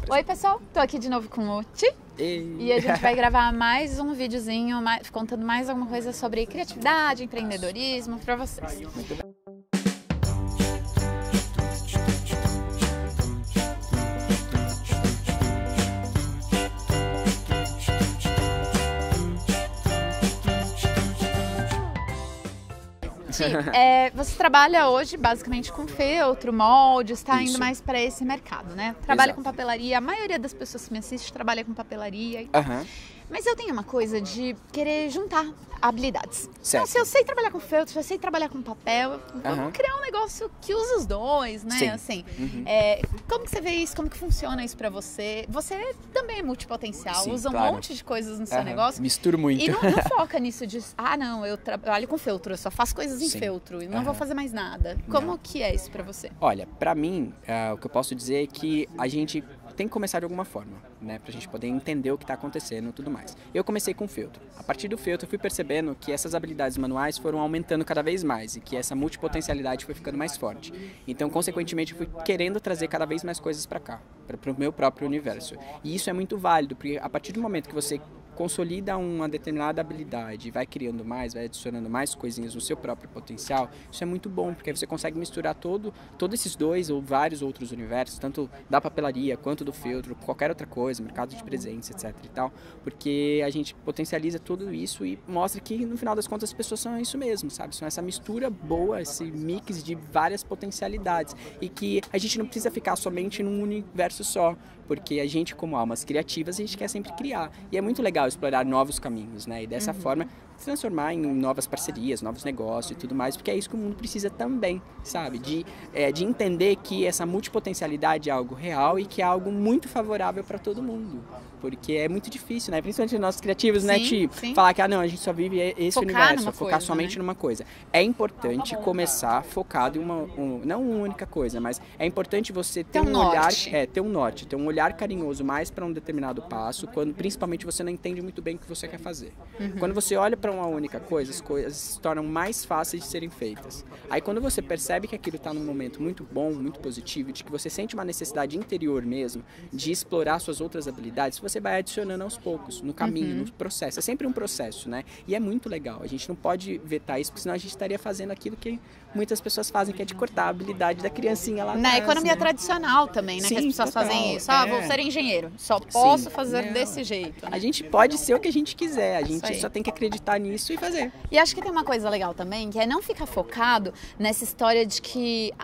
Oi pessoal, tô aqui de novo com o Ti. E a gente vai gravar mais um videozinho contando mais alguma coisa sobre criatividade, empreendedorismo pra vocês. Muito bem. Você trabalha hoje basicamente com feltro, molde, está indo Isso. mais para esse mercado, né? Trabalha Exato. com papelaria, a maioria das pessoas que me assiste trabalha com papelaria. Aham. Mas eu tenho uma coisa de querer juntar habilidades. Certo. Então, se eu sei trabalhar com feltro, se eu sei trabalhar com papel, vamos Aham. criar um negócio que usa os dois, né? Sim. Assim, Uhum. como que você vê isso? Como que funciona isso pra você? Você também é multipotencial, Sim, usa um claro. monte de coisas no seu Aham. negócio. Misturo muito. E não foca nisso de, não, eu trabalho com feltro, eu só faço coisas em Sim. feltro e não Aham. vou fazer mais nada. Como Não. que é isso pra você? Olha, pra mim, o que eu posso dizer é que a gente tem que começar de alguma forma, né? Pra gente poder entender o que tá acontecendo e tudo mais. Eu comecei com feltro. A partir do feltro, eu fui percebendo que essas habilidades manuais foram aumentando cada vez mais e que essa multipotencialidade foi ficando mais forte. Então, consequentemente, eu fui querendo trazer cada vez mais coisas pra cá, pro meu próprio universo. E isso é muito válido, porque a partir do momento que você consolida uma determinada habilidade, vai criando mais, vai adicionando mais coisinhas no seu próprio potencial, isso é muito bom, porque aí você consegue misturar todos esses dois ou vários outros universos, tanto da papelaria quanto do feltro, qualquer outra coisa, mercado de presentes, etc e tal, porque a gente potencializa tudo isso e mostra que no final das contas as pessoas são isso mesmo, sabe? São essa mistura boa, esse mix de várias potencialidades e que a gente não precisa ficar somente num universo só, porque a gente, como almas criativas, a gente quer sempre criar. E é muito legal explorar novos caminhos, né? E dessa forma se transformar em novas parcerias, novos negócios e tudo mais, porque é isso que o mundo precisa também, sabe? De entender que essa multipotencialidade é algo real e que é algo muito favorável para todo mundo. Porque é muito difícil, né? Principalmente nós criativos, né, Ti? Sim. Falar que, não, a gente só vive esse Focar universo, numa focar coisa, somente né? numa coisa. É importante começar focado em não uma única coisa, mas é importante você ter Ter um olhar, norte. ter um norte, ter um olhar carinhoso mais para um determinado passo, quando principalmente você não entende muito bem o que você quer fazer. Quando você olha para uma única coisa, as coisas se tornam mais fáceis de serem feitas. Aí quando você percebe que aquilo está num momento muito bom, muito positivo, de que você sente uma necessidade interior mesmo de explorar suas outras habilidades, você vai adicionando aos poucos, no caminho, no processo. É sempre um processo, né? E é muito legal. A gente não pode vetar isso, porque senão a gente estaria fazendo aquilo que muitas pessoas fazem, que é de cortar a habilidade da criancinha lá Na atrás, economia né? tradicional também, né? Sim, que as pessoas total, fazem isso. Vou ser engenheiro, só posso fazer Não. desse jeito. Né? A gente pode ser o que a gente quiser, a gente aí. só tem que acreditar nisso e fazer. E acho que tem uma coisa legal também, que é não ficar focado nessa história de que,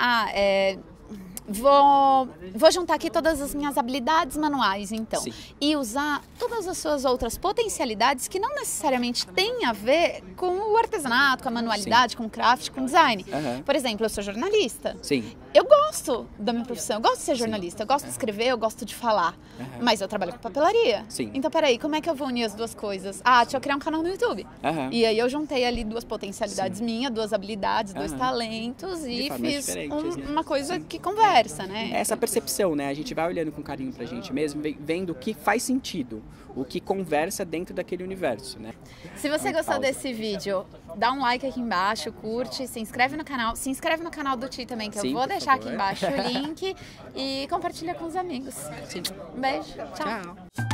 vou juntar aqui todas as minhas habilidades manuais, então. Sim. E usar todas as suas outras potencialidades que não necessariamente têm a ver com o artesanato, com a manualidade, com o craft, com o design. Aham. Por exemplo, eu sou jornalista. Sim. Eu gosto da minha profissão, eu gosto de ser jornalista, eu gosto de escrever, eu gosto de falar. Mas eu trabalho com papelaria. Sim. Então, peraí, como é que eu vou unir as duas coisas? Deixa eu criar um canal no YouTube. Aham. E aí eu juntei ali duas potencialidades minhas, duas habilidades, dois Aham. talentos De e formas fiz diferentes, né? uma coisa que conversa, né? Essa percepção, né? A gente vai olhando com carinho pra gente mesmo, vendo o que faz sentido, o que conversa dentro daquele universo, né? Se você gostou Pausa. desse vídeo, dá um like aqui embaixo, curte, se inscreve no canal. Se inscreve no canal do Ti também, que Sim, eu vou por deixar favor. aqui embaixo o link. E compartilha com os amigos. Sim. Um beijo, tchau. Tchau.